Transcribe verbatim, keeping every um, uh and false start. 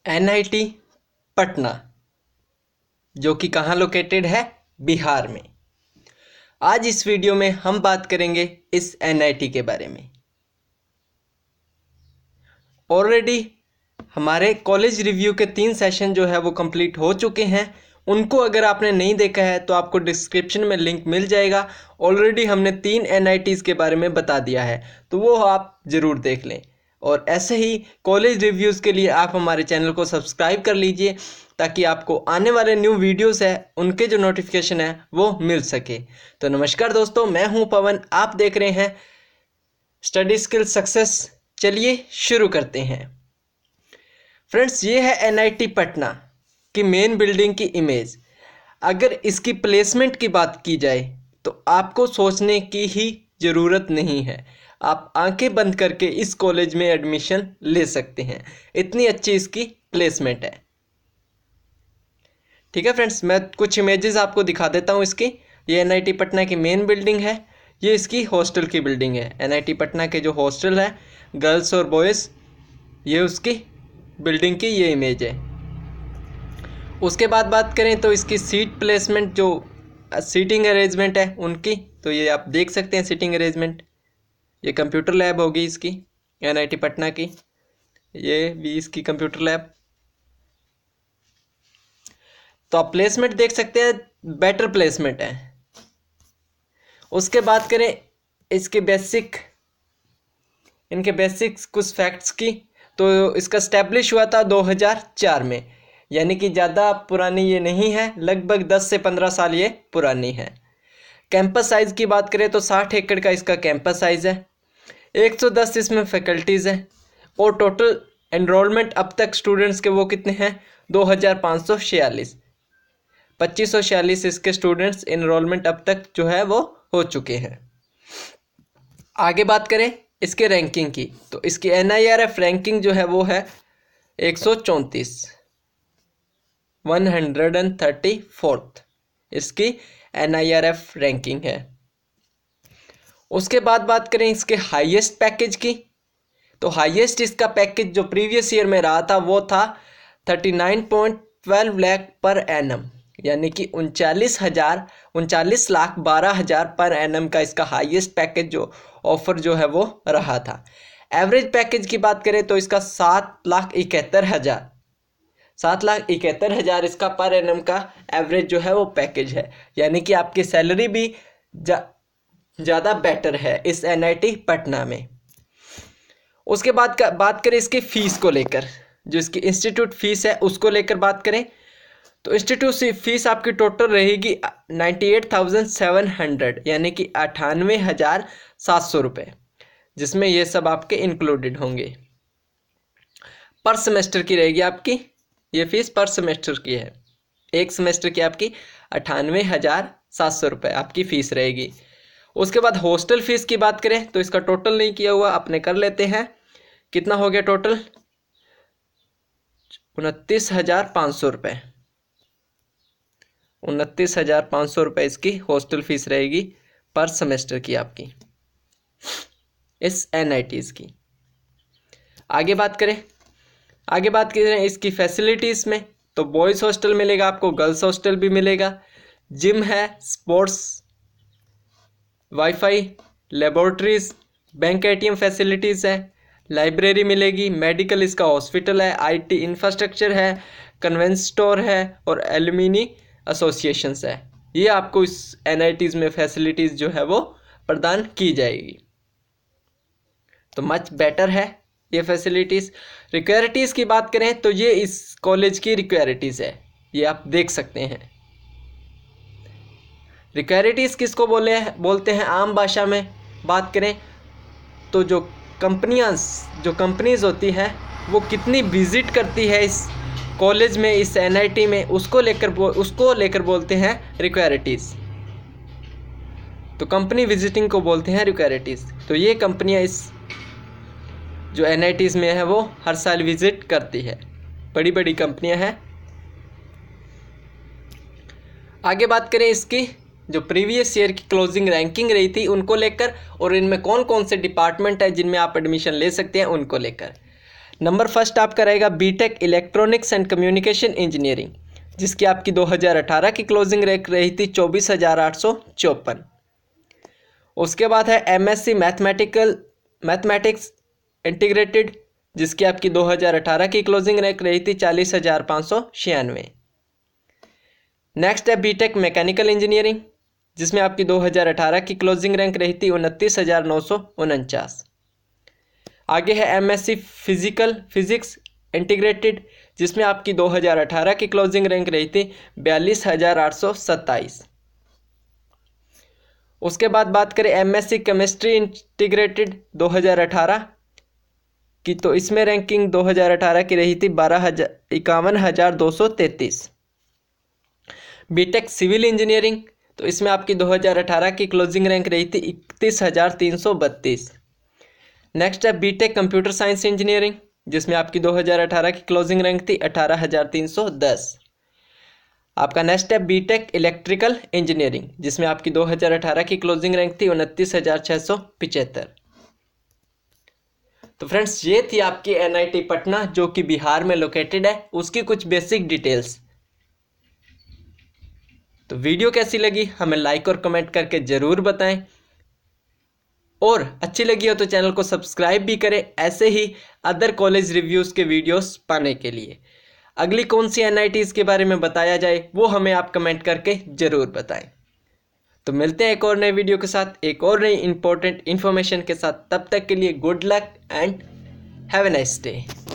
N I T Patna, जो कि कहाँ लोकेटेड है, बिहार में। आज इस वीडियो में हम बात करेंगे इस एन आई टी के बारे में। ऑलरेडी हमारे कॉलेज रिव्यू के तीन सेशन जो है वो कंप्लीट हो चुके हैं। उनको अगर आपने नहीं देखा है तो आपको डिस्क्रिप्शन में लिंक मिल जाएगा। ऑलरेडी हमने तीन एन आई टीज़ के बारे में बता दिया है, तो वो आप ज़रूर देख लें। और ऐसे ही कॉलेज रिव्यूज़ के लिए आप हमारे चैनल को सब्सक्राइब कर लीजिए, ताकि आपको आने वाले न्यू वीडियोस है उनके जो नोटिफिकेशन है वो मिल सके। तो नमस्कार दोस्तों, मैं हूं पवन, आप देख रहे हैं स्टडी स्किल सक्सेस। चलिए शुरू करते हैं। फ्रेंड्स, ये है एन आई टी पटना की मेन बिल्डिंग की इमेज। अगर इसकी प्लेसमेंट की बात की जाए तो आपको सोचने की ही ज़रूरत नहीं है, आप आंखें बंद करके इस कॉलेज में एडमिशन ले सकते हैं। इतनी अच्छी इसकी प्लेसमेंट है। ठीक है फ्रेंड्स, मैं कुछ इमेजेस आपको दिखा देता हूँ इसकी। ये एन आई टी पटना की मेन बिल्डिंग है, ये इसकी हॉस्टल की बिल्डिंग है। एन आई टी पटना के जो हॉस्टल है गर्ल्स और बॉयज़, ये उसकी बिल्डिंग की ये इमेज है। उसके बाद बात करें तो इसकी सीट प्लेसमेंट, जो सीटिंग अरेंजमेंट है उनकी, तो ये आप देख सकते हैं सीटिंग अरेंजमेंट। ये कंप्यूटर लैब होगी इसकी एन आई टी पटना की, ये भी इसकी कंप्यूटर लैब। तो आप प्लेसमेंट देख सकते हैं, बेटर प्लेसमेंट है। उसके बात करें इसके बेसिक इनके बेसिक्स कुछ फैक्ट्स की, तो इसका स्टैब्लिश हुआ था दो हज़ार चार में, यानी कि ज़्यादा पुरानी ये नहीं है, लगभग दस से पंद्रह साल ये पुरानी है। कैंपस साइज़ की बात करें तो साठ एकड़ का इसका कैंपस साइज़ है। एक सौ दस इसमें फैकल्टीज़ हैं और टोटल एनरोलमेंट अब तक स्टूडेंट्स के वो कितने हैं, दो हज़ार पाँच सौ छियालीस पच्चीस सौ छियालीस इसके स्टूडेंट्स एनरोलमेंट अब तक जो है वो हो चुके हैं। आगे बात करें इसके रैंकिंग की, तो इसकी N I R F ranking जो है वो है एक सौ चौंतीस, one hundred and thirty fourth इसकी N I R F ranking है। उसके बाद बात करें इसके हाईएस्ट पैकेज की, तो हाईएस्ट इसका पैकेज जो प्रीवियस ईयर में रहा था वो था thirty nine point twelve lakh per annum, यानी कि उनचालीस हज़ार उनचालीस लाख बारह हज़ार पर एनम का इसका हाईएस्ट पैकेज जो ऑफर जो है वो रहा था। एवरेज पैकेज की बात करें तो इसका सात लाख इकहत्तर हज़ार सात लाख इकहत्तर हज़ार इसका पर एनम का एवरेज जो है वो पैकेज है, यानी कि आपकी सैलरी भी जा ज़्यादा बेटर है इस एन आई टी पटना में। उसके बाद का बात करें इसकी फ़ीस को लेकर, जो इसकी इंस्टीट्यूट फ़ीस है उसको लेकर बात करें तो इंस्टीट्यूट से फीस आपकी टोटल रहेगी ninety eight thousand seven hundred, यानी कि अठानवे हज़ार सात सौ रुपये, जिसमें ये सब आपके इंक्लूडेड होंगे। पर सेमेस्टर की रहेगी आपकी ये फीस, पर सेमेस्टर की है। एक सेमेस्टर की आपकी अठानवे हज़ार सात सौ रुपये आपकी फ़ीस रहेगी। उसके बाद हॉस्टल फीस की बात करें तो इसका टोटल नहीं किया हुआ, अपने कर लेते हैं। कितना हो गया टोटल, उनतीस हज़ार पाँच सौ रुपये उनतीस हज़ार पाँच सौ रुपये इसकी हॉस्टल फीस रहेगी पर सेमेस्टर की आपकी इस एन आई टीज़ की। आगे बात करें आगे बात करें इसकी फैसिलिटीज़ में, तो बॉयज़ हॉस्टल मिलेगा आपको, गर्ल्स हॉस्टल भी मिलेगा, जिम है, sports, wifi, laboratories, bank A T M facilities है, लाइब्रेरी मिलेगी, मेडिकल इसका हॉस्पिटल है, आई टी इंफ्रास्ट्रक्चर है, कन्वेंस स्टोर है और एलुमिनी एसोसिएशंस है। ये आपको इस एन आई टीज़ में फैसिलिटीज़ जो है वो प्रदान की जाएगी, तो मच बेटर है ये फैसिलिटीज़। रिक्वायरिटीज़ की बात करें तो ये इस कॉलेज की रिक्वायरिटीज़ है, ये आप देख सकते हैं। रिक्वायरिटीज़ किसको बोले बोलते हैं आम भाषा में बात करें तो जो कंपनियां जो कंपनीज होती हैं वो कितनी विजिट करती है इस कॉलेज में, इस एन आई टी में, उसको लेकर उसको लेकर बोलते हैं रिक्वायरिटीज़। तो कंपनी विजिटिंग को बोलते हैं रिक्वायरिटीज़। तो ये कंपनियां इस जो एन आई टीज़ में है वो हर साल विजिट करती है, बड़ी बड़ी कंपनियां हैं। आगे बात करें इसकी जो प्रीवियस ईयर की क्लोजिंग रैंकिंग रही थी उनको लेकर, और इनमें कौन कौन से डिपार्टमेंट है जिनमें आप एडमिशन ले सकते हैं उनको लेकर। नंबर फर्स्ट आपका रहेगा B Tech electronics and communication engineering, जिसकी आपकी दो हज़ार अठारह की क्लोजिंग रैंक रही थी चौबीस हज़ार आठ सौ चौपन। उसके बाद है एमएससी मैथमेटिकल मैथमेटिक्स इंटीग्रेटेड, जिसकी आपकी दो हज़ार अठारह की क्लोजिंग रैंक रही थी चालीस हज़ार पाँच सौ छियानवे। नेक्स्ट है बीटेक मैकेनिकल इंजीनियरिंग, जिसमें आपकी दो हज़ार अठारह की क्लोजिंग रैंक रही थी उनतीस हज़ार नौ सौ उनचास। आगे है एमएससी फिजिकल फिजिक्स इंटीग्रेटेड, जिसमें आपकी दो हज़ार अठारह की क्लोजिंग रैंक रही थी बयालीस हज़ार आठ सौ सत्ताईस। उसके बाद बात करें एमएससी केमिस्ट्री इंटीग्रेटेड दो हज़ार अठारह की, तो इसमें रैंकिंग दो हज़ार अठारह की रही थी बारह हजार इक्यावन हज़ार दो सौ तैंतीस। बीटेक सिविल इंजीनियरिंग, तो इसमें आपकी दो हज़ार अठारह की क्लोजिंग रैंक रही थी इकतीस हज़ार तीन सौ बत्तीस। नेक्स्ट है बीटेक कंप्यूटर साइंस इंजीनियरिंग, जिसमें आपकी दो हज़ार अठारह की क्लोजिंग रैंक थी अठारह हज़ार तीन सौ दस। आपका नेक्स्ट है बीटेक इलेक्ट्रिकल इंजीनियरिंग, जिसमें आपकी दो हज़ार अठारह की क्लोजिंग रैंक थी उनतीस हज़ार छः सौ पिचहत्तर। तो फ्रेंड्स, ये थी आपकी एनआईटी पटना, जो कि बिहार में लोकेटेड है, उसकी कुछ बेसिक डिटेल्स। तो वीडियो कैसी लगी हमें लाइक और कमेंट करके ज़रूर बताएं, और अच्छी लगी हो तो चैनल को सब्सक्राइब भी करें ऐसे ही अदर कॉलेज रिव्यूज़ के वीडियोस पाने के लिए। अगली कौन सी एनआईटीज़ के बारे में बताया जाए वो हमें आप कमेंट करके ज़रूर बताएं। तो मिलते हैं एक और नए वीडियो के साथ, एक और नई इंपॉर्टेंट इन्फॉर्मेशन के साथ। तब तक के लिए good luck and have a nice day.